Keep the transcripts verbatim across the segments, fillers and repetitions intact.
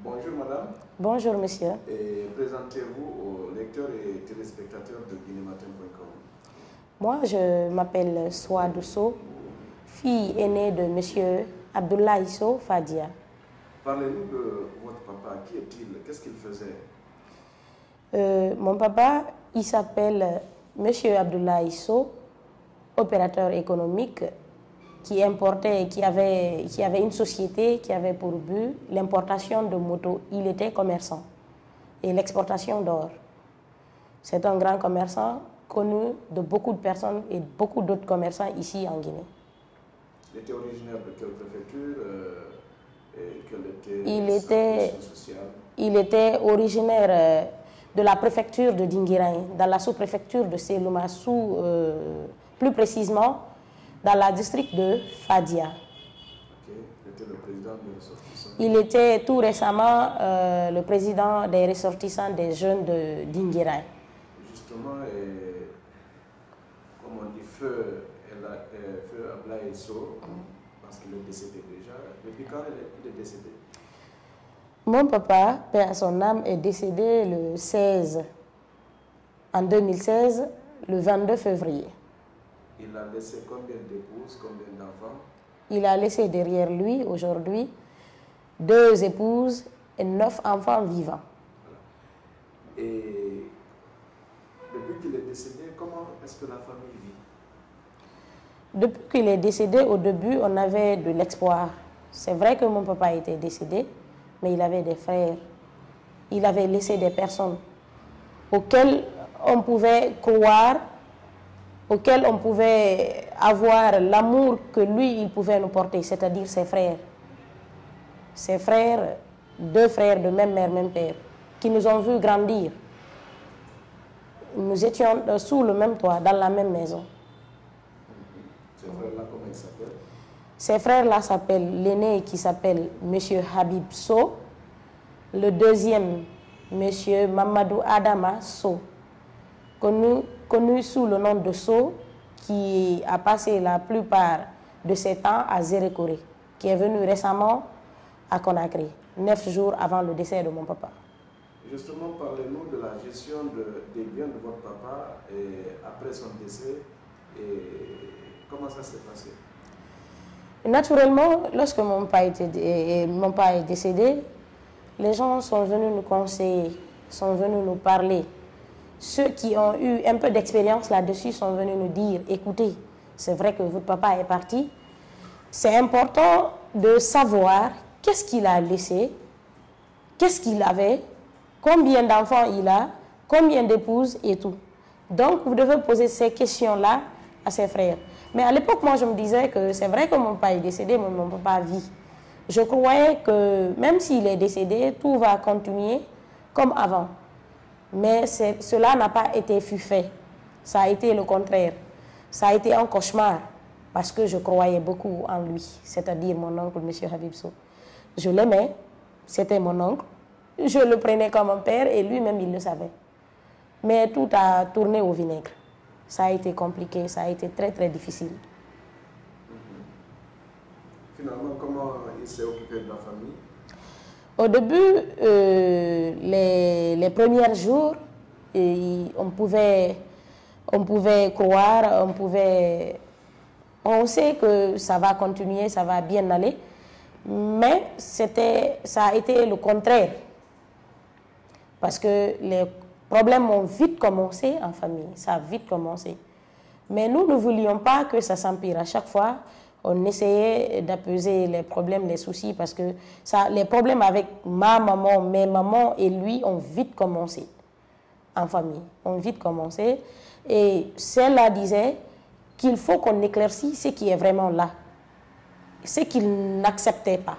Bonjour madame. Bonjour monsieur. Et présentez-vous aux lecteurs et téléspectateurs de guinématin point com. Moi, je m'appelle Souadou Sow, fille aînée de monsieur Abdoulaye Sow Fadia. Parlez-nous de votre papa. Qui est-il? Qu'est-ce qu'il faisait? euh, Mon papa, il s'appelle monsieur Abdoulaye Sow, opérateur économique qui importait, qui avait, qui avait une société qui avait pour but l'importation de motos. Il était commerçant et l'exportation d'or. C'est un grand commerçant connu de beaucoup de personnes et beaucoup d'autres commerçants ici en Guinée. Il était originaire de quelle préfecture euh, et quelle était il sa était, position sociale? Il était originaire euh, de la préfecture de Dinguirain, dans la sous-préfecture de Seluma, sous, euh, plus précisément dans la district de Fadia. Okay. Il était le président des ressortissants. Il était tout récemment euh, le président des ressortissants des jeunes de Dinguirain. Justement, et, comme on dit, feu, feu Abdoulaye Sow, parce qu'il est décédé déjà. Depuis quand il est décédé? Mon papa, paix à son âme, est décédé le seize, en deux mille seize, le vingt-deux février. Il a laissé combien d'épouses, combien d'enfants? Il a laissé derrière lui, aujourd'hui, deux épouses et neuf enfants vivants. Voilà. Et depuis qu'il est décédé, comment est-ce que la famille vit? Depuis qu'il est décédé, au début, on avait de l'espoir. C'est vrai que mon papa était décédé, mais il avait des frères. Il avait laissé des personnes auxquelles on pouvait croire, auxquelles on pouvait avoir l'amour que lui, il pouvait nous porter, c'est-à-dire ses frères. Ses frères, deux frères de même mère, même père, qui nous ont vus grandir. Nous étions sous le même toit, dans la même maison. Ces frères-là, comment ils s'appellent? Ces frères-là s'appellent, l'aîné qui s'appelle monsieur Habib Sow, le deuxième, monsieur Mamadou Adama Sow, connu, connu sous le nom de Sow, qui a passé la plupart de ses temps à Zérékoré, qui est venu récemment à Conakry, neuf jours avant le décès de mon papa. Justement, parlez-nous de la gestion de, des biens de votre papa et après son décès, et comment ça s'est passé? Naturellement, lorsque mon papa, était, mon papa est décédé, les gens sont venus nous conseiller, sont venus nous parler. Ceux qui ont eu un peu d'expérience là-dessus sont venus nous dire, écoutez, c'est vrai que votre papa est parti, c'est important de savoir qu'est-ce qu'il a laissé, qu'est-ce qu'il avait, combien d'enfants il a, combien d'épouses et tout. Donc, vous devez poser ces questions-là à ses frères. Mais à l'époque, moi, je me disais que c'est vrai que mon papa est décédé, mais mon papa vit. Je croyais que même s'il est décédé, tout va continuer comme avant. Mais cela n'a pas été fait. Ça a été le contraire. Ça a été un cauchemar parce que je croyais beaucoup en lui, c'est-à-dire mon oncle, monsieur Habib Sow. Je l'aimais, c'était mon oncle. Je le prenais comme un père et lui-même, il le savait. Mais tout a tourné au vinaigre. Ça a été compliqué, ça a été très très difficile. Finalement, comment il s'est occupé de la famille? Au début, euh, les, les premiers jours, et on, pouvait, on pouvait croire, on pouvait... On sait que ça va continuer, ça va bien aller, mais ça a été le contraire. Parce que les problèmes ont vite commencé en famille, ça a vite commencé. Mais nous ne voulions pas que ça s'empire. À chaque fois, on essayait d'apaiser les problèmes, les soucis, parce que ça, les problèmes avec ma maman, mes mamans et lui ont vite commencé en famille, ont vite commencé. Et celle-là disait qu'il faut qu'on éclaircisse ce qui est vraiment là, ce qu'ils n'acceptaient pas.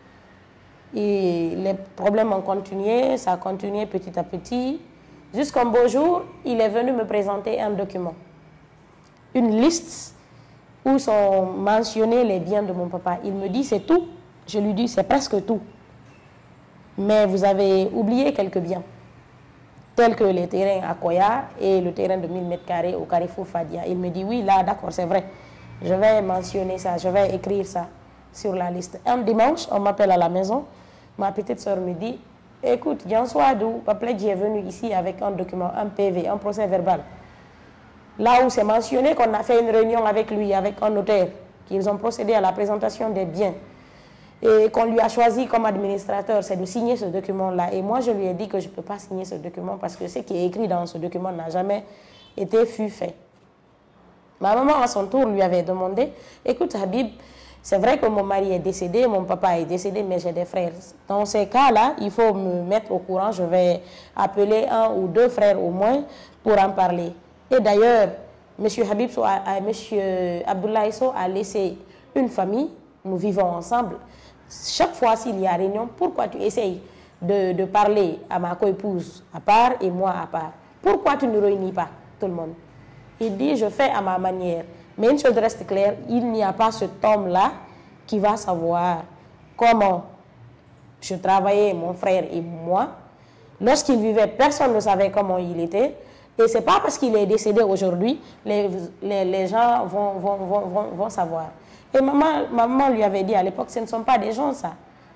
Et les problèmes ont continué, ça a continué petit à petit. Jusqu'un beau jour, il est venu me présenter un document, une liste où sont mentionnés les biens de mon papa. Il me dit c'est tout. Je lui dis c'est presque tout. Mais vous avez oublié quelques biens, tels que les terrains à Koya et le terrain de mille mètres carrés au Carrefour Fadia. Il me dit oui, là d'accord, c'est vrai. Je vais mentionner ça, je vais écrire ça sur la liste. Un dimanche, on m'appelle à la maison. ma petite soeur me dit, écoute, Diansouadou, Papledji est venu ici avec un document, un P V, un procès verbal. Là où c'est mentionné qu'on a fait une réunion avec lui, avec un notaire, qu'ils ont procédé à la présentation des biens et qu'on lui a choisi comme administrateur, c'est de signer ce document-là. Et moi, je lui ai dit que je ne peux pas signer ce document parce que ce qui est écrit dans ce document n'a jamais été fut fait. Ma maman, à son tour, lui avait demandé, écoute Habib, c'est vrai que mon mari est décédé, mon papa est décédé, mais j'ai des frères. Dans ces cas-là, il faut me mettre au courant, je vais appeler un ou deux frères au moins pour en parler. Et d'ailleurs, M. Habib Sow, M. Abdoulaye Sow a laissé une famille, nous vivons ensemble. Chaque fois s'il y a réunion, pourquoi tu essayes de, de parler à ma co-épouse à part et moi à part? Pourquoi tu ne réunis pas tout le monde? Il dit, je fais à ma manière. Mais une chose reste claire, il n'y a pas cet homme-là qui va savoir comment je travaillais, mon frère et moi. Lorsqu'il vivait, personne ne savait comment il était. Et ce n'est pas parce qu'il est décédé aujourd'hui, les, les, les gens vont, vont, vont, vont, vont savoir. Et maman, maman lui avait dit à l'époque, ce ne sont pas des gens ça.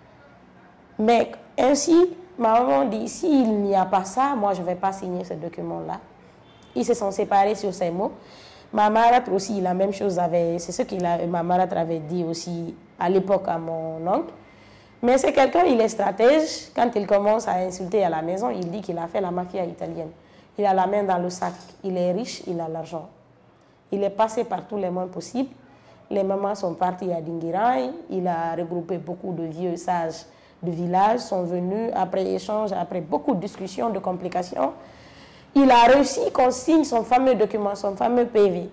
Mais ainsi, ma maman dit, s'il n'y a pas ça, moi je ne vais pas signer ce document-là. Ils se sont séparés sur ces mots. Ma marâtre aussi, la même chose, c'est ce que ma marâtre avait dit aussi à l'époque à mon oncle. Mais c'est quelqu'un, il est stratège. Quand il commence à insulter à la maison, il dit qu'il a fait la mafia italienne. Il a la main dans le sac, il est riche, il a l'argent. Il est passé par tous les moyens possibles. Les mamans sont parties à Dinguiraï, il a regroupé beaucoup de vieux sages de village, sont venus après échange, après beaucoup de discussions, de complications. Il a réussi qu'on signe son fameux document, son fameux P V.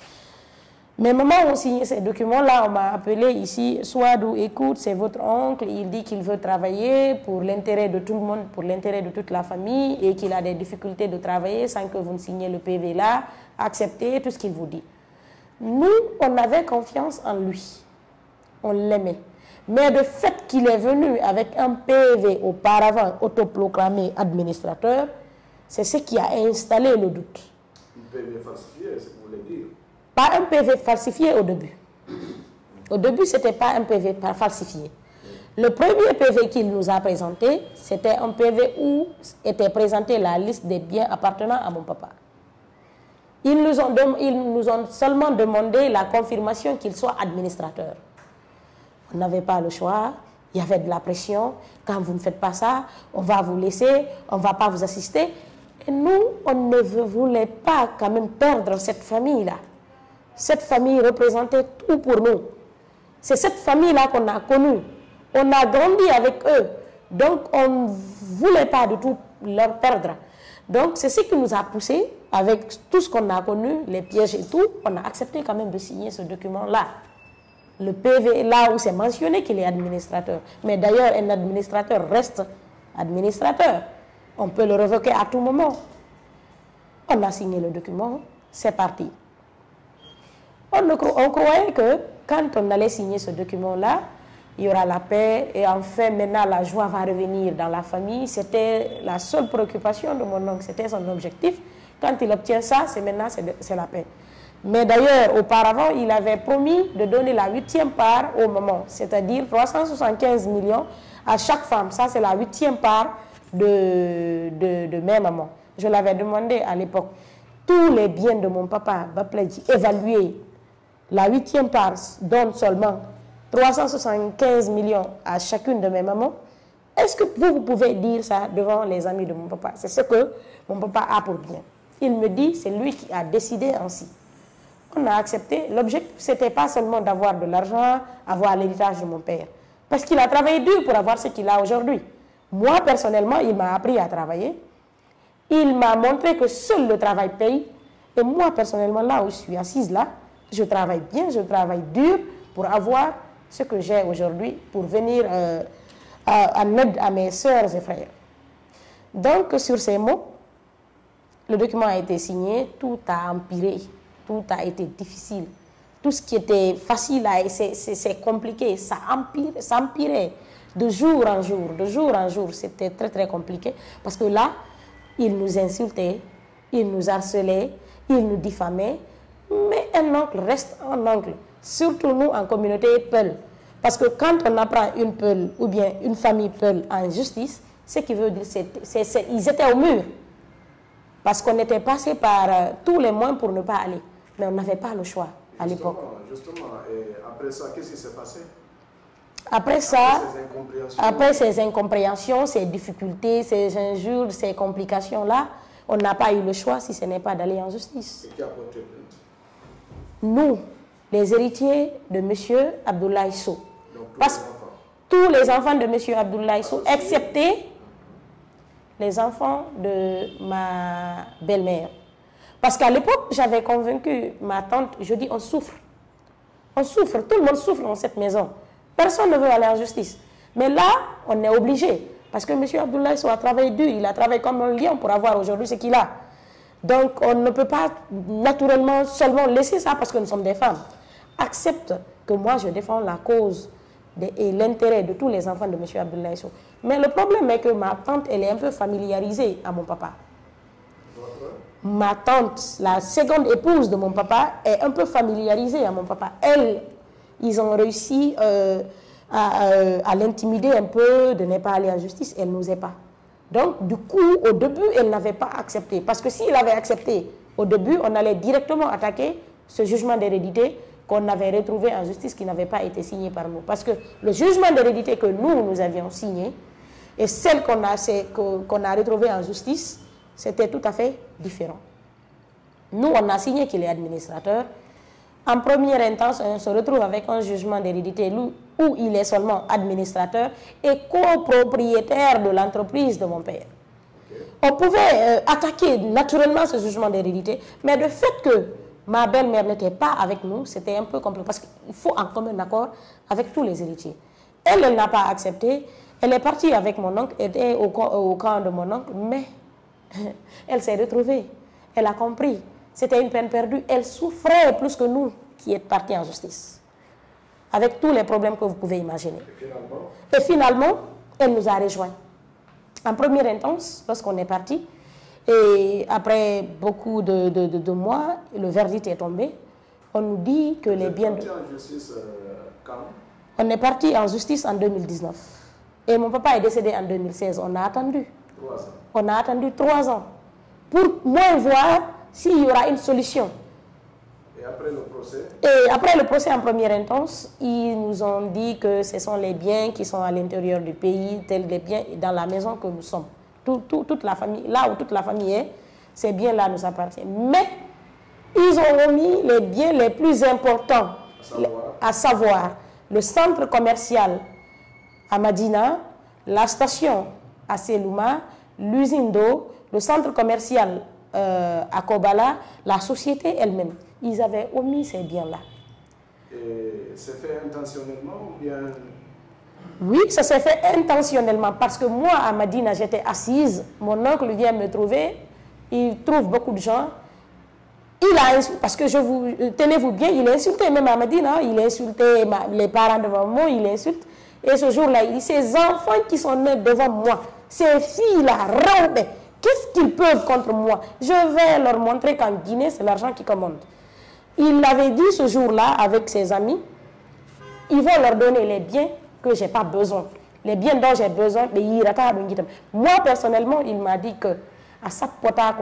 Mais maman ont signé ces documents-là, on m'a appelé ici, Souadou, écoute, c'est votre oncle, il dit qu'il veut travailler pour l'intérêt de tout le monde, pour l'intérêt de toute la famille, et qu'il a des difficultés de travailler sans que vous ne signiez le P V là, acceptez tout ce qu'il vous dit. Nous, on avait confiance en lui, on l'aimait. Mais le fait qu'il est venu avec un P V auparavant autoproclamé administrateur, c'est ce qui a installé le doute. Un P V falsifié, c'est ce que vous voulez dire? Pas un P V falsifié au début. Au début, ce n'était pas un P V falsifié. Le premier P V qu'il nous a présenté, c'était un P V où était présentée la liste des biens appartenant à mon papa. Ils nous ont, ils nous ont seulement demandé la confirmation qu'il soit administrateur. On n'avait pas le choix, il y avait de la pression. Quand vous ne faites pas ça, on va vous laisser, on ne va pas vous assister. Et nous, on ne voulait pas quand même perdre cette famille-là. Cette famille représentait tout pour nous. C'est cette famille-là qu'on a connue. On a grandi avec eux. Donc, on ne voulait pas du tout leur perdre. Donc, c'est ce qui nous a poussé, avec tout ce qu'on a connu, les pièges et tout, on a accepté quand même de signer ce document-là. Le P V, là où c'est mentionné qu'il est administrateur. Mais d'ailleurs, un administrateur reste administrateur. On peut le révoquer à tout moment. On a signé le document, c'est parti. On, on croyait que quand on allait signer ce document-là, il y aura la paix et enfin maintenant la joie va revenir dans la famille. C'était la seule préoccupation de mon oncle, c'était son objectif. Quand il obtient ça, c'est maintenant c'est la paix. Mais d'ailleurs, auparavant, il avait promis de donner la huitième part au maman, c'est-à-dire trois cent soixante-quinze millions à chaque femme. Ça, c'est la huitième part de, de, de mes mamans. Je l'avais demandé à l'époque. Tous les biens de mon papa, Bapledji, évalués, la huitième part donne seulement trois cent soixante-quinze millions à chacune de mes mamans. Est-ce que vous, vous pouvez dire ça devant les amis de mon papa? C'est ce que mon papa a pour bien. Il me dit, c'est lui qui a décidé ainsi. On a accepté. L'objectif, ce n'était pas seulement d'avoir de l'argent, avoir l'héritage de mon père. Parce qu'il a travaillé dur pour avoir ce qu'il a aujourd'hui. Moi, personnellement, il m'a appris à travailler. Il m'a montré que seul le travail paye. Et moi, personnellement, là où je suis assise là, je travaille bien, je travaille dur pour avoir ce que j'ai aujourd'hui, pour venir euh, en aide à mes soeurs et frères. Donc, sur ces mots, le document a été signé, tout a empiré, tout a été difficile. Tout ce qui était facile, c'est compliqué, ça empirait, ça empirait de jour en jour, de jour en jour, c'était très très compliqué. Parce que là, il nous insultait, il nous harcelait, il nous diffamait. Mais un oncle reste un oncle, surtout nous en communauté Peul. Parce que quand on apprend une Peul ou bien une famille Peul en justice, ce qui veut dire qu'ils étaient au mur. Parce qu'on était passé par euh, tous les moyens pour ne pas aller. Mais on n'avait pas le choix à l'époque. Justement, et après ça, qu'est-ce qui s'est passé? Après ça, après ces, après ces incompréhensions, ces difficultés, ces injures, ces complications-là, on n'a pas eu le choix si ce n'est pas d'aller en justice. Et qui a porté plainte? Nous, les héritiers de M. Abdoulaye Sow. Donc, tous Parce les enfants. tous les enfants de M. Abdoulaye Sow, excepté les enfants de ma belle-mère. Parce qu'à l'époque, j'avais convaincu ma tante, je dis on souffre. On souffre, tout le monde souffre dans cette maison. Personne ne veut aller en justice. Mais là, on est obligé. Parce que M. Abdoulaye Sow a travaillé dur, il a travaillé comme un lion pour avoir aujourd'hui ce qu'il a. Donc, on ne peut pas naturellement seulement laisser ça parce que nous sommes des femmes. Accepte que moi, je défends la cause de, et l'intérêt de tous les enfants de M. Abdoulaye Sow. Mais le problème est que ma tante, elle est un peu familiarisée à mon papa. Ma tante, la seconde épouse de mon papa, est un peu familiarisée à mon papa. Elle, ils ont réussi euh, à, euh, à l'intimider un peu, de ne pas aller en justice. Elle n'osait pas. Donc, du coup, au début, elle n'avait pas accepté. Parce que s'il avait accepté, au début, on allait directement attaquer ce jugement d'hérédité qu'on avait retrouvé en justice qui n'avait pas été signé par nous. Parce que le jugement d'hérédité que nous, nous avions signé et celle qu'on a, qu'on a retrouvée en justice, c'était tout à fait différent. Nous, on a signé qu'il est administrateur. En première instance, on se retrouve avec un jugement d'hérédité où il est seulement administrateur et copropriétaire de l'entreprise de mon père. On pouvait euh, attaquer naturellement ce jugement d'hérédité, mais le fait que ma belle-mère n'était pas avec nous, c'était un peu compliqué parce qu'il faut en commun accord avec tous les héritiers. Elle, elle n'a pas accepté. Elle est partie avec mon oncle, elle était au, au camp de mon oncle, mais elle s'est retrouvée. Elle a compris. C'était une peine perdue. Elle souffrait plus que nous qui êtes partis en justice. Avec tous les problèmes que vous pouvez imaginer. Et finalement, Et finalement elle nous a rejoints. En première instance, lorsqu'on est parti, et après beaucoup de, de, de, de mois, le verdict est tombé. On nous dit que les biens... Vous êtes parti en justice euh, quand? On est parti en justice en deux mille dix-neuf. Et mon papa est décédé en deux mille seize. On a attendu. Trois ans. On a attendu trois ans. Pour moins voir s'il y aura une solution. Et après le procès? Et après le procès en première instance, ils nous ont dit que ce sont les biens qui sont à l'intérieur du pays, tels les biens dans la maison que nous sommes. Tout, tout, toute la famille, là où toute la famille est, ces biens-là nous appartiennent. Mais ils ont remis les biens les plus importants, À savoir, à savoir le centre commercial à Madina, la station à Selouma, l'usine d'eau, le centre commercial euh, à Kobala, la société elle-même. Ils avaient omis ces biens-là. et c'est fait intentionnellement ou bien? Oui, ça s'est fait intentionnellement parce que moi, à Madina, j'étais assise. Mon oncle vient me trouver. Il trouve beaucoup de gens. Il a insulté, parce que je vous, tenez-vous bien, il a insulté même à Madina. Il a insulté ma, les parents de maman, il insulte. Et ce jour-là, il dit, ces enfants qui sont nés devant moi, ces filles-là, rampent, qu'est-ce qu'ils peuvent contre moi? Je vais leur montrer qu'en Guinée, c'est l'argent qui commande. Il l'avait dit ce jour-là avec ses amis. Ils vont leur donner les biens que je n'ai pas besoin. Les biens dont j'ai besoin, mais il pas moi, personnellement, il m'a dit que à chaque pota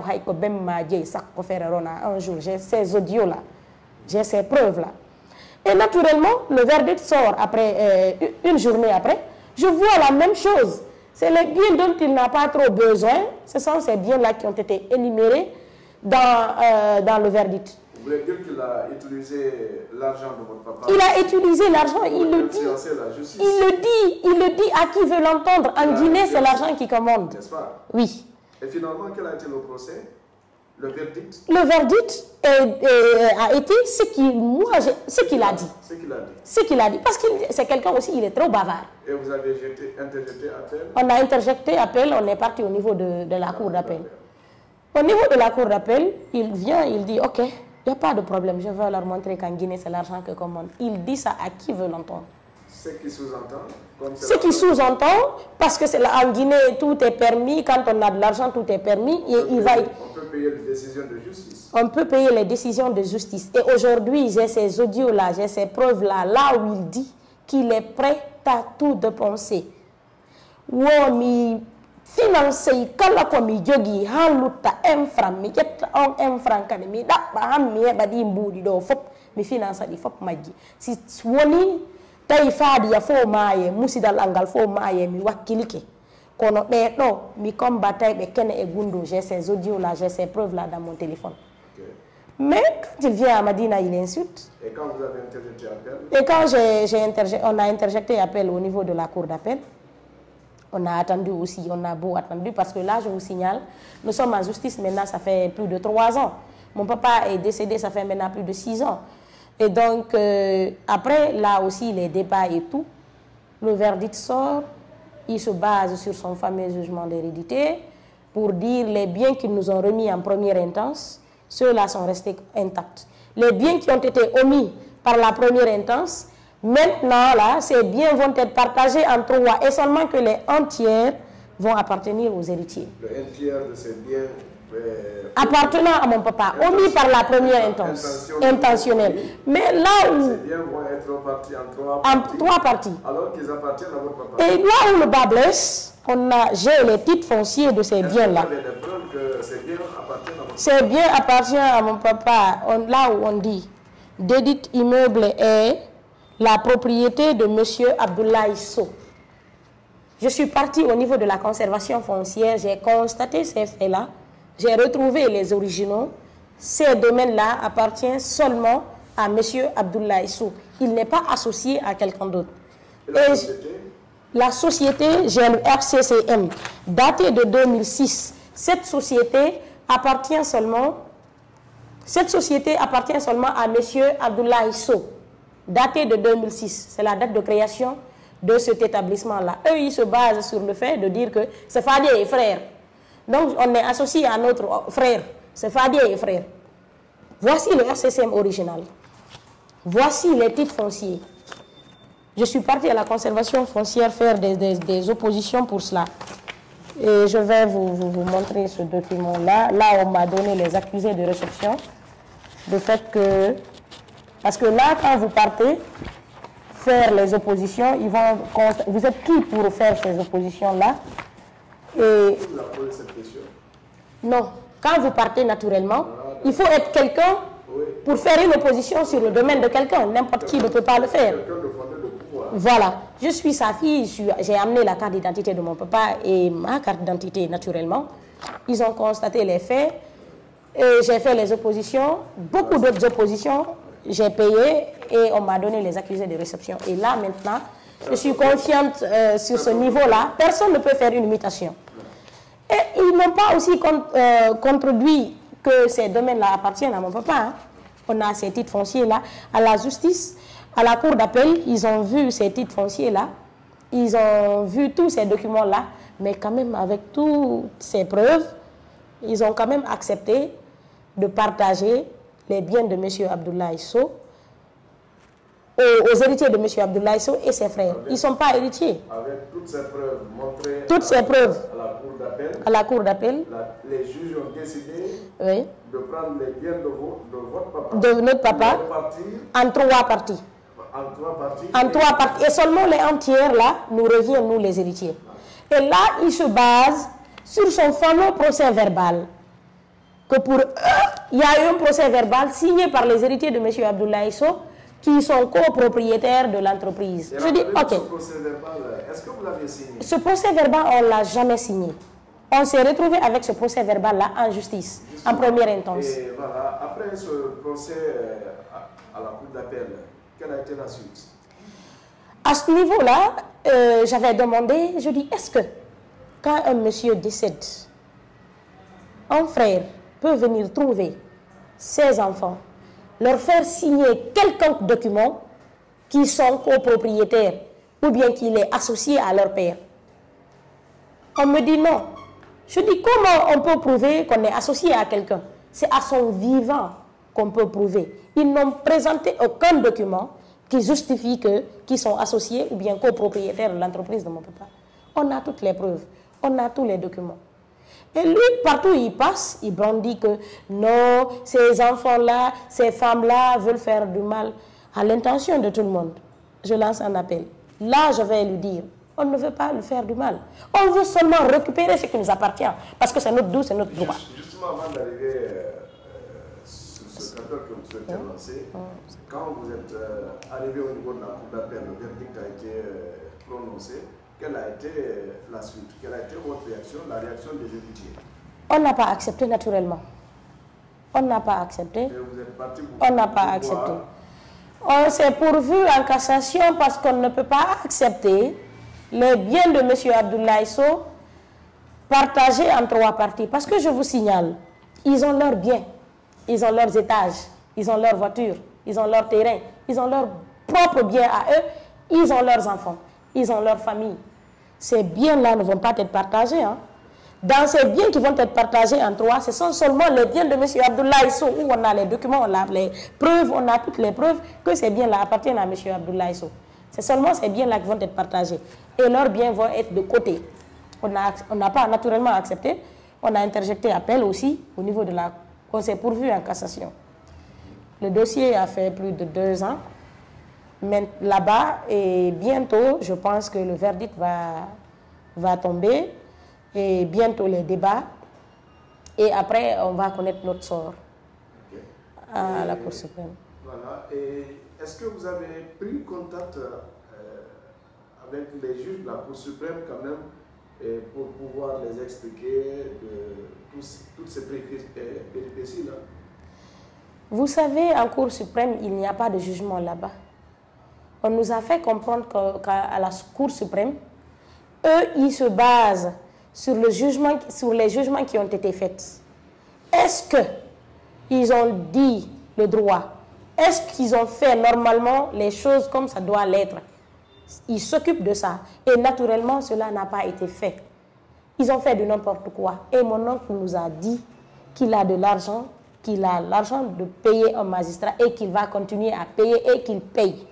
un jour, j'ai ces audios-là, j'ai ces preuves-là. Et naturellement, le verdict sort après, euh, une journée après. Je vois la même chose. C'est les biens dont il n'a pas trop besoin. Ce sont ces biens-là qui ont été énumérés dans, euh, dans le verdict. Vous voulez dire qu'il a utilisé l'argent de votre papa? Il a utilisé l'argent, il le dit. La justice. Il le dit, il le dit à qui veut l'entendre. En Guinée, c'est l'argent qui commande. N'est-ce pas? Oui. Et finalement, quel a été le procès? Le verdict? Le verdict est, est, a été ce qu'il moi, ce qu'il a dit. Ce qu'il a dit. Ce qu'il a dit. Parce que c'est quelqu'un aussi, il est trop bavard. Et vous avez jeté, interjeté appel? On a interjecté appel, on est parti au niveau de, de la cour d'appel. Au niveau de la cour d'appel, il vient, il dit, ok, il n'y a pas de problème, je vais leur montrer qu'en Guinée, c'est l'argent que commande. Il dit ça à qui veut l'entendre. Ce qui sous-entend? Ce qui sous-entend, parce que c'est là, en Guinée, tout est permis, quand on a de l'argent, tout est permis. Et on, il peut va... payer, on peut payer les décisions de justice. On peut payer les décisions de justice. Et aujourd'hui, j'ai ces audios-là, j'ai ces preuves-là, là où il dit qu'il est prêt à tout dépenser. Womi financer kala ko mi jogi haluta un franc mi jetta on un franc kan mi dabba ham mi heba di mbudi do fop mi finance di fop majji si woni tay faadi ya fo maaye musidal angal fo maaye mi wakkilike kono be do mi combatay be kene e gundo j'ai ces audios là j'ai ces preuves là dans mon téléphone. Okay. Mais quand il vient à Madina il insulte. Et quand vous avez interjecté appel? Et quand j'ai j'ai interjecté on a interjecté appel au niveau de la cour d'appel. On a attendu aussi, on a beau attendu parce que là, je vous signale, nous sommes en justice maintenant, ça fait plus de trois ans. Mon papa est décédé, ça fait maintenant plus de six ans. Et donc, euh, après, là aussi, les débats et tout, le verdict sort, il se base sur son fameux jugement d'hérédité pour dire les biens qu'ils nous ont remis en première instance, ceux-là sont restés intacts. Les biens qui ont été omis par la première instance, maintenant, là, ces biens vont être partagés en trois et seulement que les un tiers vont appartenir aux héritiers. Le un tiers de ces biens euh, appartenant à mon papa, omis par la première instance, intentionnelle. Mais là où... Ces biens vont être partis en trois en parties. trois parties. Alors qu'ils appartiennent à votre papa. Et là où le bas blesse, on a, j'ai les titres fonciers de ces biens-là. Ces biens appartiennent à mon papa. On, là où on dit, dédit immeuble est la propriété de M. Abdoulaye Sow. Je suis partie au niveau de la conservation foncière, j'ai constaté ces faits-là, j'ai retrouvé les originaux. Ces domaines-là appartiennent seulement à M. Abdoulaye Sow. Il n'est pas associé à quelqu'un d'autre. Et la société, la société G L R C C M, datée de deux mille six, cette société appartient seulement, cette société appartient seulement à M. Abdoulaye Sow. Daté de deux mille six, c'est la date de création de cet établissement-là. Eux, ils se basent sur le fait de dire que c'est Fadi et frère. Donc, on est associé à notre frère. C'est Fadi et frère. Voici le R C C M original. Voici les titres fonciers. Je suis partie à la conservation foncière faire des, des, des oppositions pour cela. Et je vais vous, vous, vous montrer ce document-là. Là, on m'a donné les accusés de réception. Le fait que... Parce que là, quand vous partez faire les oppositions, ils vont... Vous êtes qui pour faire ces oppositions-là? Et... Non. Quand vous partez naturellement, il faut être quelqu'un pour faire une opposition sur le domaine de quelqu'un. N'importe qui ne peut pas le faire. Voilà. Je suis sa fille, j'ai amené la carte d'identité de mon papa et ma carte d'identité naturellement. Ils ont constaté les faits. J'ai fait les oppositions, beaucoup d'autres oppositions. J'ai payé et on m'a donné les accusés de réception. Et là, maintenant, je suis confiante euh, sur ce niveau-là. Personne ne peut faire une imitation. Et ils n'ont pas aussi con, euh, contredit que ces domaines-là appartiennent à mon papa. Hein. On a ces titres fonciers-là. À la justice, à la cour d'appel, ils ont vu ces titres fonciers-là. Ils ont vu tous ces documents-là. Mais quand même, avec toutes ces preuves, ils ont quand même accepté de partager les biens de M. Abdoulaye Sow aux, aux héritiers de M. Abdoulaye Sow et ses frères. Avec, ils ne sont pas héritiers. Avec toutes ces preuves montrées toutes ces preuves à la cour d'appel, à la cour d'appel, les juges ont décidé oui. de prendre les biens de, vos, de votre papa, de notre papa parties, en trois parties. En trois parties. En et trois parties. Et seulement les entières, là, nous reviennent, nous, les héritiers. Ah. Et là, il se base sur son fameux procès verbal. Que pour eux, il y a eu un procès verbal signé par les héritiers de M. Abdoulaye Sow qui sont copropriétaires de l'entreprise. Je dis, ok. Ce procès verbal, est-ce que vous l'avez signé? Ce procès verbal, on ne l'a jamais signé. On s'est retrouvé avec ce procès verbal-là en justice, justement, en première instance. Et voilà, après ce procès à la cour d'appel, quelle a été la suite? À ce niveau-là, euh, j'avais demandé, je dis, est-ce que quand un monsieur décède, un frère peut venir trouver ses enfants, leur faire signer quelconque document qui sont copropriétaires ou bien qu'il est associé à leur père? On me dit non. Je dis comment on peut prouver qu'on est associé à quelqu'un? C'est à son vivant qu'on peut prouver. Ils n'ont présenté aucun document qui justifie que, qu'ils sont associés ou bien copropriétaires de l'entreprise de mon papa. On a toutes les preuves, on a tous les documents. Et lui, partout où il passe, il brandit que non, ces enfants-là, ces femmes-là veulent faire du mal à l'intention de tout le monde. je lance un appel. Là, je vais lui dire, on ne veut pas lui faire du mal. On veut seulement récupérer ce qui nous appartient. Parce que c'est notre droit, c'est notre droit. Justement, avant d'arriver euh, sur ce rappel que vous souhaitez mmh. lancer, mmh. quand vous êtes euh, arrivé au niveau de la cour d'appel, le verdict a été euh, prononcé, quelle a été euh, la suite? Quelle a été votre réaction, la réaction des héritiers? On n'a pas accepté naturellement. On n'a pas accepté. Et vous êtes parti pour on n'a pas accepté. On s'est pourvu en cassation parce qu'on ne peut pas accepter les biens de M. Abdoulaye Sow partagés en trois parties. Parce que je vous signale, ils ont leurs biens, ils ont leurs étages, ils ont leurs voitures, ils ont leurs terrains, ils ont leurs propres biens à eux, ils ont leurs enfants, ils ont leur famille. Ces biens-là ne vont pas être partagés. Hein. Dans ces biens qui vont être partagés en trois, ce sont seulement les biens de M. Abdoulaye Sow où on a les documents, on a les preuves, on a toutes les preuves que ces biens-là appartiennent à M. Abdoulaye Sow. C'est seulement ces biens-là qui vont être partagés. Et leurs biens vont être de côté. On n'a on n'a pas naturellement accepté. On a interjecté appel aussi au niveau de la... On s'est pourvu en cassation. Le dossier a fait plus de deux ans. Mais là-bas, et bientôt, je pense que le verdict va, va tomber. Et bientôt les débats. Et après, on va connaître notre sort okay. à et, la Cour suprême. Voilà. Et est-ce que vous avez pris contact euh, avec les juges de la Cour suprême quand même et pour pouvoir les expliquer de tous, toutes ces péripéties-là? Vous savez, en Cour suprême, il n'y a pas de jugement là-bas. On nous a fait comprendre qu'à la Cour suprême, eux, ils se basent sur, le jugement, sur les jugements qui ont été faits. Est-ce qu'ils ont dit le droit? Est-ce qu'ils ont fait normalement les choses comme ça doit l'être? Ils s'occupent de ça. Et naturellement, cela n'a pas été fait. Ils ont fait de n'importe quoi. Et mon oncle nous a dit qu'il a de l'argent, qu'il a l'argent de payer un magistrat et qu'il va continuer à payer et qu'il paye.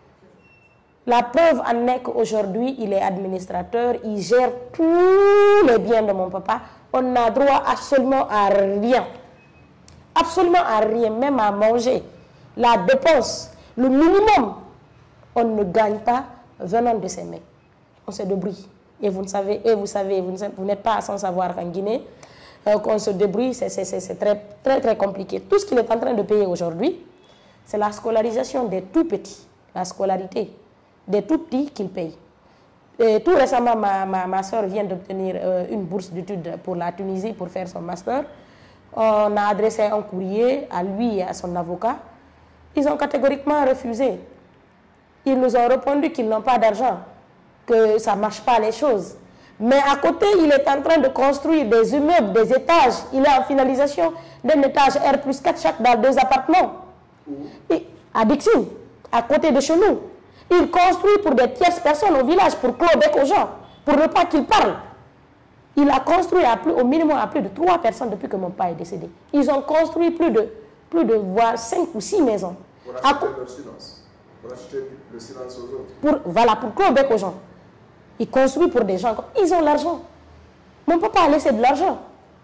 La preuve en est qu'aujourd'hui, il est administrateur, il gère tous les biens de mon papa. On n'a droit absolument à rien. Absolument à rien, même à manger. La dépense, le minimum, on ne gagne pas venant de ces mecs. On se débrouille. Et vous ne savez, et vous savez, vous n'êtes pas sans savoir qu'en Guinée, euh, qu'on se débrouille, c'est très, très, très compliqué. Tout ce qu'il est en train de payer aujourd'hui, c'est la scolarisation des tout petits, la scolarité des tout petits qu'il paye. Et tout récemment, ma, ma, ma soeur vient d'obtenir euh, une bourse d'études pour la Tunisie pour faire son master. On a adressé un courrier à lui et à son avocat. Ils ont catégoriquement refusé. Ils nous ont répondu qu'ils n'ont pas d'argent, que ça ne marche pas les choses. Mais à côté, il est en train de construire des immeubles, des étages. Il est en finalisation d'un étage R plus quatre chaque dans deux appartements. Et à Dixine, à côté de chez nous. Il construit pour des tierces personnes au village, pour clober aux gens, pour ne pas qu'ils parlent. Il a construit à plus, au minimum à plus de trois personnes depuis que mon père est décédé. Ils ont construit plus de, plus de voire cinq ou six maisons. Pour acheter à, leur silence. Pour acheter le silence aux autres. Pour, voilà, pour clober aux gens. Ils construisent pour des gens. Ils ont l'argent. Mon papa a laissé de l'argent.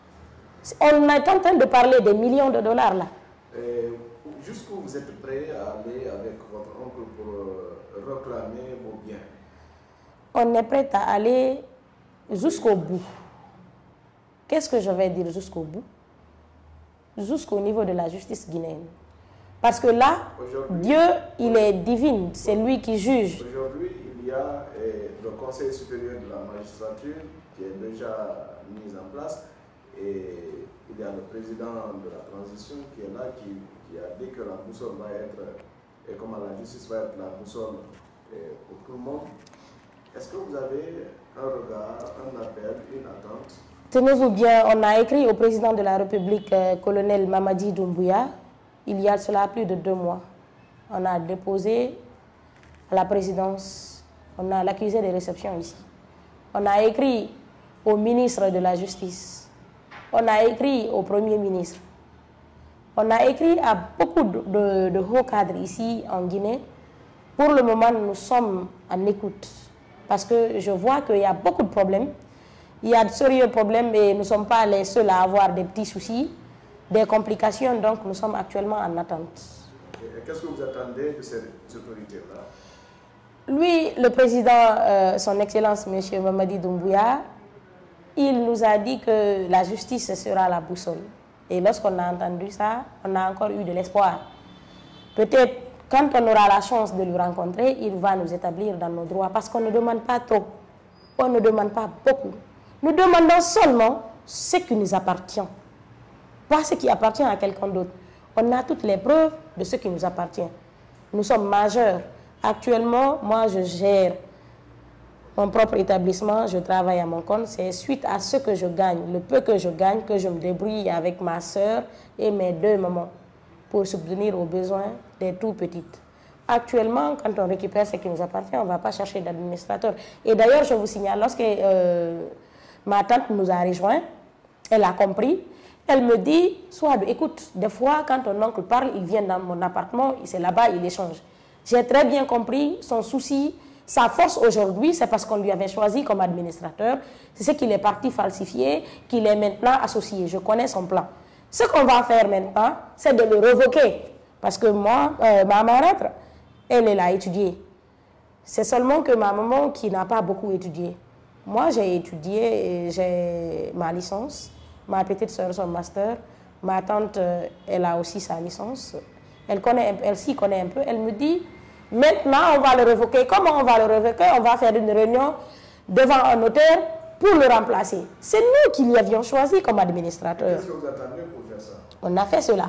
On est en train de parler des millions de dollars là. Jusqu'où vous êtes prêt à aller avec votre oncle pour euh, réclamer vos biens? On est prêt à aller jusqu'au bout. Qu'est-ce que je vais dire jusqu'au bout? Jusqu'au niveau de la justice guinéenne. Parce que là, Dieu, il est divin, c'est lui qui juge. Aujourd'hui, il y a eh, le Conseil supérieur de la magistrature qui est déjà mis en place et il y a le président de la transition qui est là, qui, qui a dit que la boussole va être, et comment la justice va être la boussole eh, pour tout le monde. Est-ce que vous avez un regard, un appel, une attente? Tenez-vous bien, on a écrit au président de la République, euh, colonel Mamadi Doumbouya, il y a cela plus de deux mois. On a déposé à la présidence, on a l'accusé de réception ici. On a écrit au ministre de la Justice, on a écrit au Premier ministre, on a écrit à beaucoup de, de, de hauts cadres ici en Guinée. Pour le moment, nous sommes en écoute parce que je vois qu'il y a beaucoup de problèmes. Il y a de sérieux problèmes et nous ne sommes pas les seuls à avoir des petits soucis, des complications, donc nous sommes actuellement en attente. Qu'est-ce que vous attendez de ces autorités-là? lui, le président, euh, son Excellence, M. Mamadi Doumbouya, il nous a dit que la justice sera la boussole. Et lorsqu'on a entendu ça, on a encore eu de l'espoir. Peut-être, quand on aura la chance de le rencontrer, il va nous établir dans nos droits. Parce qu'on ne demande pas trop. On ne demande pas beaucoup. Nous demandons seulement ce qui nous appartient. Pas ce qui appartient à quelqu'un d'autre. On a toutes les preuves de ce qui nous appartient. Nous sommes majeurs. Actuellement, moi, je gère mon propre établissement, je travaille à mon compte. C'est suite à ce que je gagne, le peu que je gagne, que je me débrouille avec ma soeur et mes deux mamans pour subvenir aux besoins des tout petites. Actuellement, quand on récupère ce qui nous appartient, on ne va pas chercher d'administrateur. Et d'ailleurs, je vous signale, lorsque euh, ma tante nous a rejoints, elle a compris, elle me dit, soit écoute, des fois, quand ton oncle parle, il vient dans mon appartement, c'est là-bas, il échange. J'ai très bien compris son souci. Sa force aujourd'hui, c'est parce qu'on lui avait choisi comme administrateur. C'est ce qu'il est parti falsifier, qu'il est maintenant associé. Je connais son plan. Ce qu'on va faire maintenant, c'est de le révoquer. Parce que moi, euh, ma mère, elle, elle a étudié. C'est seulement que ma maman qui n'a pas beaucoup étudié. Moi, j'ai étudié, j'ai ma licence. Ma petite soeur, son master. Ma tante, elle a aussi sa licence. Elle, connaît, elle s'y connaît un peu. Elle me dit... Maintenant, on va le révoquer. Comment on va le révoquer? On va faire une réunion devant un notaire pour le remplacer. C'est nous qui l'avions choisi comme administrateur. Qu'est-ce que vous attendez pour faire ça? On a fait cela.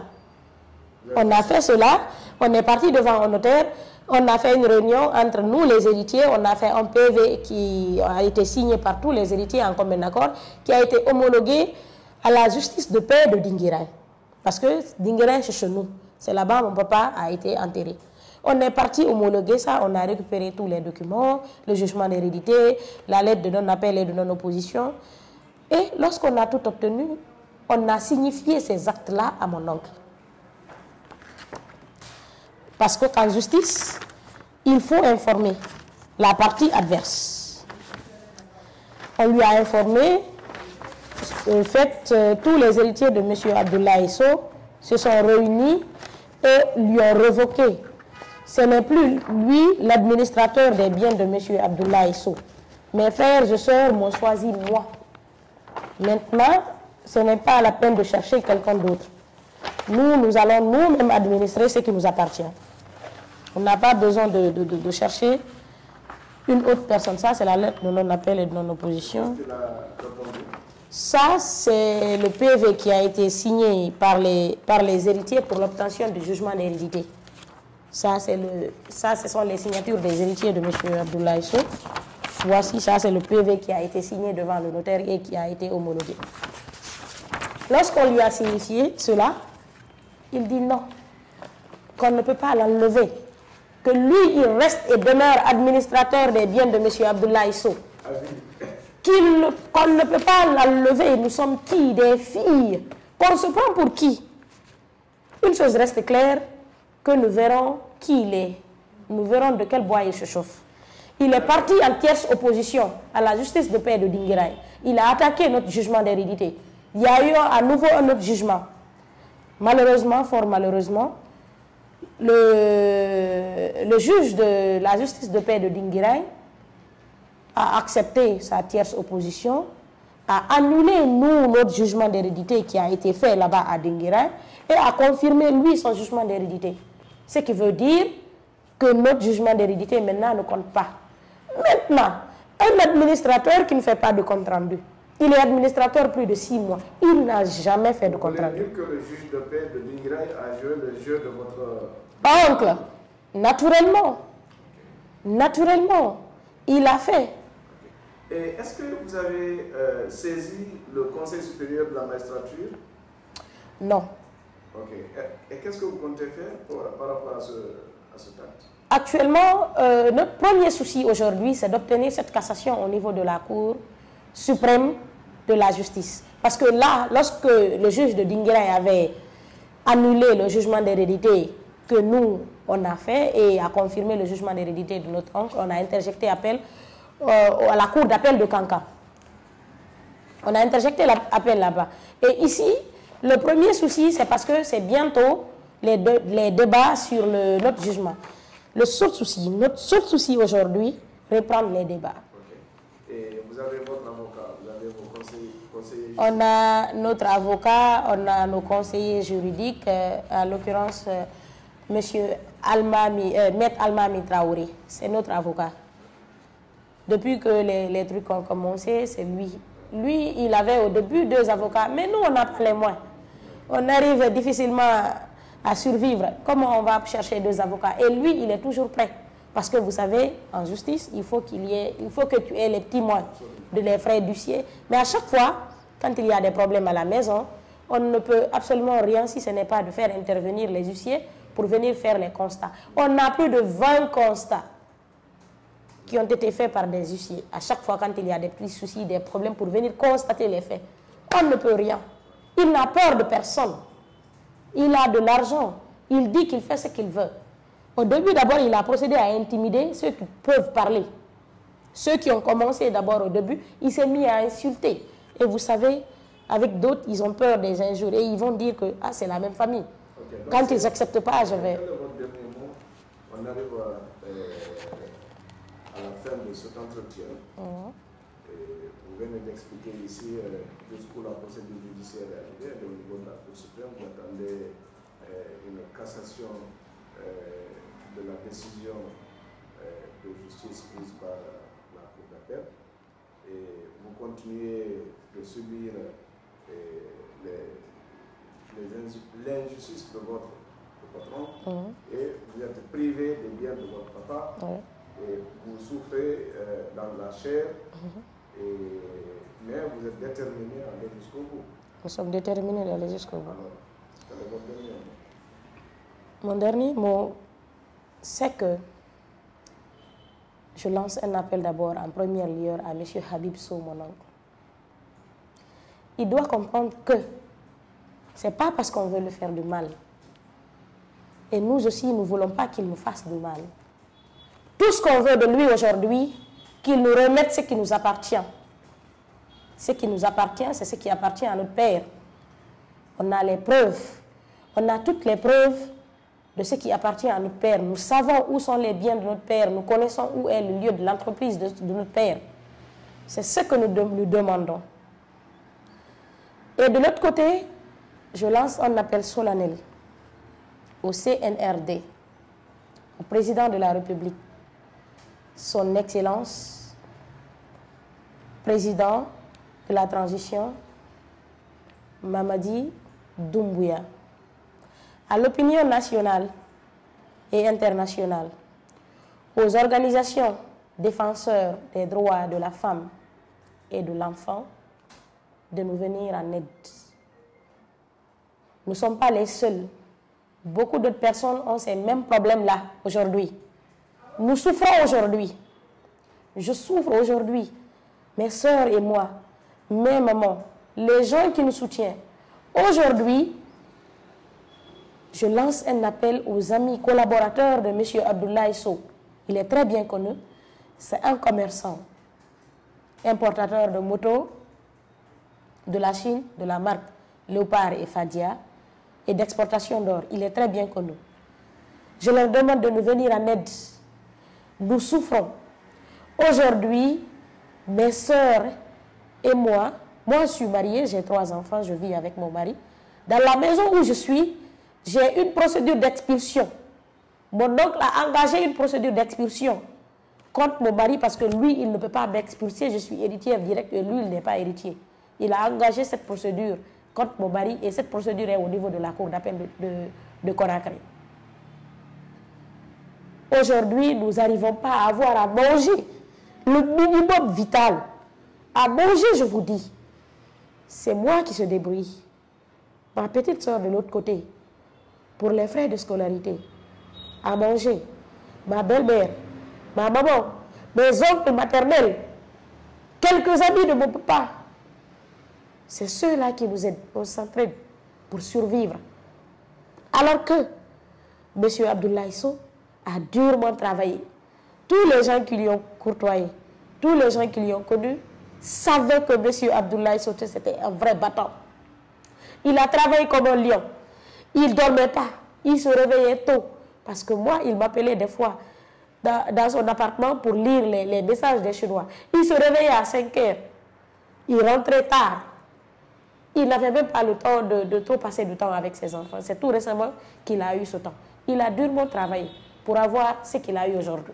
On a fait cela. On est parti devant un notaire. On a fait une réunion entre nous, les héritiers. On a fait un P V qui a été signé par tous les héritiers en commun accord, qui a été homologué à la justice de paix de Dinguiraye. Parce que Dinguiraye, c'est chez nous. C'est là-bas mon papa a été enterré. On est parti homologuer ça, on a récupéré tous les documents, le jugement d'hérédité, la lettre de non-appel et de non-opposition. Et lorsqu'on a tout obtenu, on a signifié ces actes-là à mon oncle. Parce qu'en justice, il faut informer la partie adverse. On lui a informé, en fait, euh, tous les héritiers de M. Abdoulaye Sow se sont réunis et lui ont révoqué. Ce n'est plus lui l'administrateur des biens de M. Abdoulaye Sow. Mes frères et sœurs m'ont choisi moi. Maintenant, ce n'est pas la peine de chercher quelqu'un d'autre. Nous, nous allons nous-mêmes administrer ce qui nous appartient. On n'a pas besoin de, de, de, de chercher une autre personne. Ça, c'est la lettre de non-appel et de non-opposition. Ça, c'est le P V qui a été signé par les, par les héritiers pour l'obtention du jugement d'hérédité. Ça, le, ça, ce sont les signatures des héritiers de M. Abdoulaye Sow. Voici, ça, c'est le P V qui a été signé devant le notaire et qui a été homologué. Lorsqu'on lui a signifié cela, il dit non, qu'on ne peut pas l'enlever, que lui, il reste et demeure administrateur des biens de M. Abdoulaye Sow. Qu'il, qu'on ne peut pas l'enlever. Nous sommes qui? Des filles. Qu'on se prend pour qui? Une chose reste claire, que nous verrons qui il est. Nous verrons de quel bois il se chauffe. Il est parti en tierce opposition à la justice de paix de Dinguiraye. Il a attaqué notre jugement d'hérédité. Il y a eu à nouveau un autre jugement. Malheureusement, fort malheureusement, le, le juge de la justice de paix de Dinguiraye a accepté sa tierce opposition, a annulé, nous, notre jugement d'hérédité qui a été fait là-bas à Dinguiraye et a confirmé, lui, son jugement d'hérédité. Ce qui veut dire que notre jugement d'hérédité, maintenant, ne compte pas. Maintenant, un administrateur qui ne fait pas de compte-rendu, il est administrateur plus de six mois, il n'a jamais fait de compte-rendu. Vous voulez dire que le juge de paix de Dinguiraye a joué le jeu de votre... Oncle, naturellement, naturellement, il a fait. Et est-ce que vous avez euh, saisi le Conseil supérieur de la magistrature? Non. Ok. Et, et qu'est-ce que vous comptez faire pour, par rapport à ce, à ce acte? Actuellement, euh, notre premier souci aujourd'hui, c'est d'obtenir cette cassation au niveau de la Cour suprême de la justice. Parce que là, lorsque le juge de Dinguiraye avait annulé le jugement d'hérédité que nous, on a fait et a confirmé le jugement d'hérédité de notre oncle, on a interjecté appel euh, à la Cour d'appel de Kanka. On a interjecté l'appel là-bas. Et ici, le premier souci, c'est parce que c'est bientôt les, de, les débats sur le, notre jugement. Le seul souci, notre seul souci aujourd'hui, reprendre les débats. Okay. Et vous avez votre avocat, vous avez vos conseillers, conseillers On a notre avocat, on a nos conseillers juridiques, euh, en l'occurrence, euh, Monsieur Almami, euh, Maître Almami Traoré, c'est notre avocat. Depuis que les, les trucs ont commencé, c'est lui. Lui, il avait au début deux avocats, mais nous, on n'a pas les moyens. On arrive difficilement à survivre. Comment on va chercher deux avocats? Et lui, il est toujours prêt. Parce que vous savez, en justice, il faut qu'il y ait, il faut que tu aies les petits moyens de les frais d'huissier. Mais à chaque fois, quand il y a des problèmes à la maison, on ne peut absolument rien si ce n'est pas de faire intervenir les huissiers pour venir faire les constats. On a plus de vingt constats qui ont été faits par des huissiers. À chaque fois, quand il y a des petits soucis, des problèmes, pour venir constater les faits, on ne peut rien. Il n'a peur de personne. Il a de l'argent. Il dit qu'il fait ce qu'il veut. Au début, d'abord, il a procédé à intimider ceux qui peuvent parler. Ceux qui ont commencé d'abord au début, il s'est mis à insulter. Et vous savez, avec d'autres, ils ont peur des injures. Et ils vont dire que ah, c'est la même famille. Okay, quand ils n'acceptent pas, je vais... On arrive à, euh, à la fin de cet entretien. Uh-huh. Et vous venez d'expliquer ici euh, jusqu'où la procédure judiciaire est arrivée. Au niveau de la Cour suprême, vous attendez euh, une cassation euh, de la décision euh, de justice prise par la Cour d'appel. Et vous continuez de subir euh, l'injustice de votre patron. Uh-huh. Et vous êtes privé des biens de votre papa. Uh-huh. Et vous souffrez euh, dans la chair, uh-huh. et, mais vous êtes déterminé à aller jusqu'au bout. Nous sommes déterminés à aller jusqu'au bout. Alors, quel est votre dernier mot? Mon dernier mot, c'est que je lance un appel d'abord en première lieu à M. Habib Sow, mon oncle. Il doit comprendre que ce n'est pas parce qu'on veut lui faire du mal. Et nous aussi, nous ne voulons pas qu'il nous fasse du mal. Tout ce qu'on veut de lui aujourd'hui, qu'il nous remette ce qui nous appartient. Ce qui nous appartient, c'est ce qui appartient à notre Père. On a les preuves. On a toutes les preuves de ce qui appartient à notre Père. Nous savons où sont les biens de notre Père. Nous connaissons où est le lieu de l'entreprise de, de notre Père. C'est ce que nous, de, nous demandons. Et de l'autre côté, je lance un appel solennel au C N R D, au président de la République, son Excellence, président de la transition, Mamadi Doumbouya, à l'opinion nationale et internationale, aux organisations défenseurs des droits de la femme et de l'enfant, de nous venir en aide. Nous ne sommes pas les seuls. Beaucoup d'autres personnes ont ces mêmes problèmes-là aujourd'hui. Nous souffrons aujourd'hui. Je souffre aujourd'hui. Mes soeurs et moi, mes mamans, les gens qui nous soutiennent. Aujourd'hui, je lance un appel aux amis collaborateurs de M. Abdoulaye Sow. Il est très bien connu. C'est un commerçant, importateur de motos de la Chine, de la marque Léopard et Fadia, et d'exportation d'or. Il est très bien connu. Je leur demande de nous venir en aide. Nous souffrons. Aujourd'hui, mes soeurs et moi, moi je suis mariée, j'ai trois enfants, je vis avec mon mari. Dans la maison où je suis, j'ai une procédure d'expulsion. Mon oncle a engagé une procédure d'expulsion contre mon mari parce que lui, il ne peut pas m'expulser. Je suis héritière directe et lui, il n'est pas héritier. Il a engagé cette procédure contre mon mari et cette procédure est au niveau de la cour d'appel de, de, de Conakry. Aujourd'hui, nous n'arrivons pas à avoir à manger le minimum vital. À manger, je vous dis, c'est moi qui se débrouille. Ma petite soeur de l'autre côté, pour les frais de scolarité, à manger, ma belle-mère, ma maman, mes oncles maternels, quelques amis de mon papa. C'est ceux-là qui nous aident, on s'entraide pour survivre. Alors que M. Abdoulaye Sow a durement travaillé. Tous les gens qui lui ont courtoyé, tous les gens qui lui ont connu, savaient que M. Abdoulaye Sow, c'était un vrai battant. Il a travaillé comme un lion. Il ne dormait pas. Il se réveillait tôt. Parce que moi, il m'appelait des fois dans, dans son appartement pour lire les, les messages des Chinois. Il se réveillait à cinq heures. Il rentrait tard. Il n'avait même pas le temps de, de trop passer du temps avec ses enfants. C'est tout récemment qu'il a eu ce temps. Il a durement travaillé pour avoir ce qu'il a eu aujourd'hui.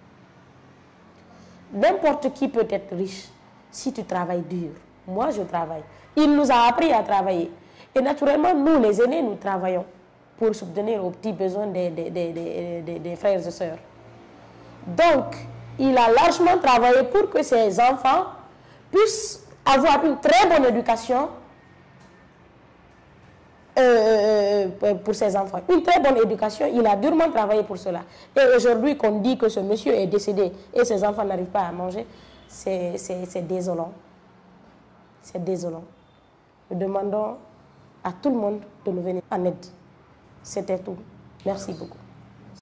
N'importe qui peut être riche si tu travailles dur. Moi, je travaille. Il nous a appris à travailler. Et naturellement, nous, les aînés, nous travaillons pour subvenir aux petits besoins des, des, des, des, des, des frères et sœurs. Donc, il a largement travaillé pour que ses enfants puissent avoir une très bonne éducation euh, pour ses enfants. Une très bonne éducation, il a durement travaillé pour cela. Et aujourd'hui, qu'on dit que ce monsieur est décédé et ses enfants n'arrivent pas à manger, c'est désolant. C'est désolant. Nous demandons à tout le monde de nous venir en aide. C'était tout. Merci beaucoup.